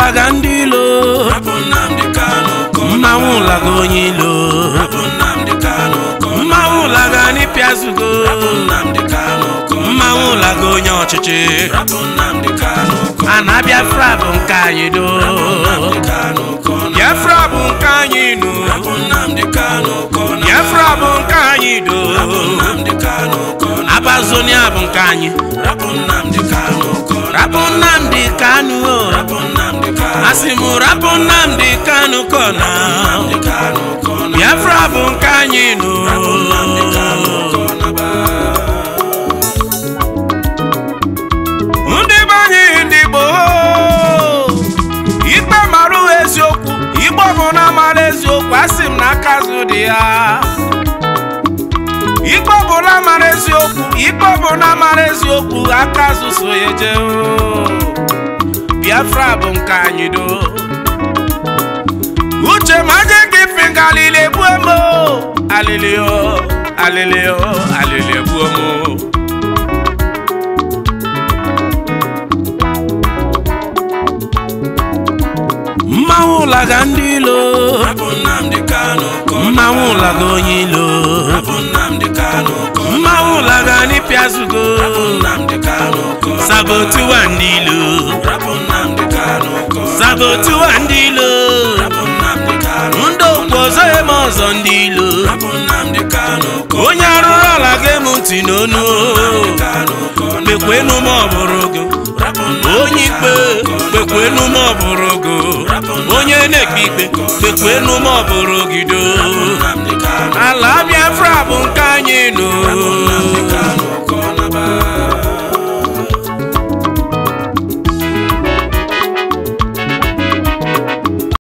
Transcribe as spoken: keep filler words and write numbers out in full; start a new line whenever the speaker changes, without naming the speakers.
laga ndilo mmanwụ laga onye ilo mmanwụ laga ni piazugo mmanwụ laga onye ọchịchị ana Biafra bụ nke anyị do Biafra bụ nke anyị nu Biafra bụ nke anyị do Abazonia bụ nke anyị Rapu Nnamdi Kanu Asimu Rapu Nnamdi Kanu kona Biafra bụ nke anyị nu ndị banye ndị gboo ikpe marụ eziokwu Igbo bụ na mara eziokwu asị m na aka azụ dị ya Igbo bụ na mara eziokwu Igbo bụ na mara eziokwu aka azụ so ya je Biafra bụ nke anyị do uche ma je gị finga alili ebuemo alili o alili o alili ebuemo mmanwụ laga ndị ilo mmanwụ laga onye ilo mmanwụ laga ni piazugo sabotuwa ndị ilo sabotuwa ndị ilo ndị okpozo eme ọzọ ndị ilo onye arụrụ ala ga-emu ntị n'onu kpekwenu ma ọ bụrụ gị onye ikpe kpekwenu ma ọ bụrụ gị onye na-ekpe ikpe kpekwenu ma ọ bụrụ gị do ala Biafra bụ nke